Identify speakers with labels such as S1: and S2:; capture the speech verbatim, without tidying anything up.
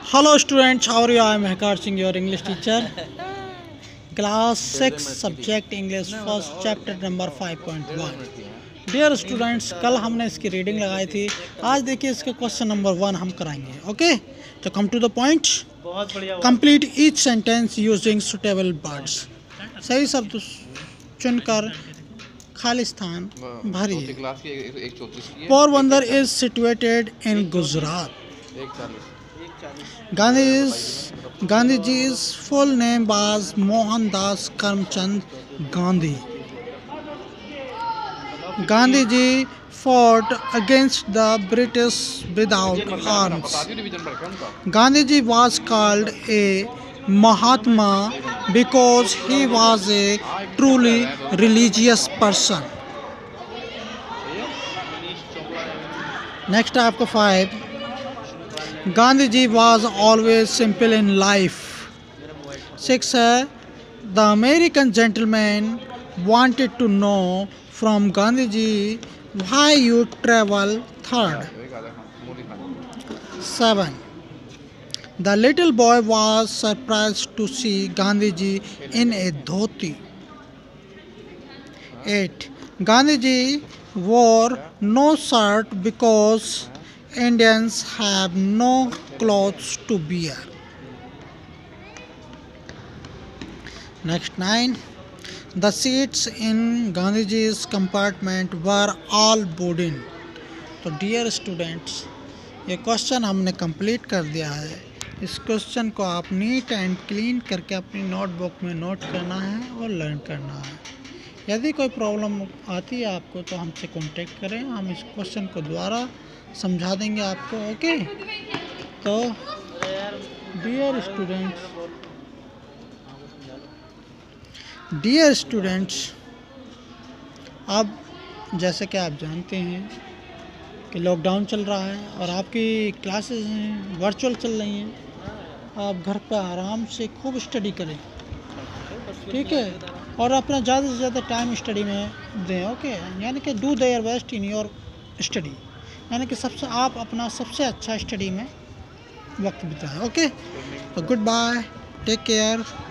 S1: Hello students, how are you? I am Hekar Singh, your English teacher. Class six, subject English, first chapter number five point one. Dear students, कल हमने इसकी reading लगाई थी. आज देखिए इसके question number one हम कराएंगे. ओके, तो come to the point. Complete each sentence using suitable words. सही शब्द चुनकर खाली स्थान भरिए. Porbandar is situated in Gujarat. Gandhi's Gandhiji's full name was Mohandas Karamchand Gandhi. Gandhiji fought against the British without arms. Gandhiji was called a Mahatma because he was a truly religious person. Next आपको five. Gandhiji was always simple in life. Six है, the American gentleman wanted to know from Gandhiji why you travel. Third. Seven. The little boy was surprised to see Gandhiji in a dhoti. Eight. Gandhiji wore no shirt because Indians have no clothes to wear. Next nine. The seats in Gandhiji's compartment were all wooden. तो dear students, ये question हमने complete कर दिया है. इस question को आप neat and clean करके अपनी नोटबुक में नोट करना है और लर्न करना है. यदि कोई प्रॉब्लम आती है आपको तो हमसे कांटेक्ट करें, हम इस क्वेश्चन को दोबारा समझा देंगे आपको. ओके, तो डियर स्टूडेंट्स डियर स्टूडेंट्स अब जैसे कि आप जानते हैं कि लॉकडाउन चल रहा है और आपकी क्लासेस हैं वर्चुअल चल रही हैं. आप घर पर आराम से खूब स्टडी करें, ठीक है, और अपना ज़्यादा से ज़्यादा टाइम स्टडी में दें. ओके, यानी कि do their best in your study, यानी कि सबसे आप अपना सबसे अच्छा स्टडी में वक्त बिताएं. ओके, तो गुड बाय, टेक केयर.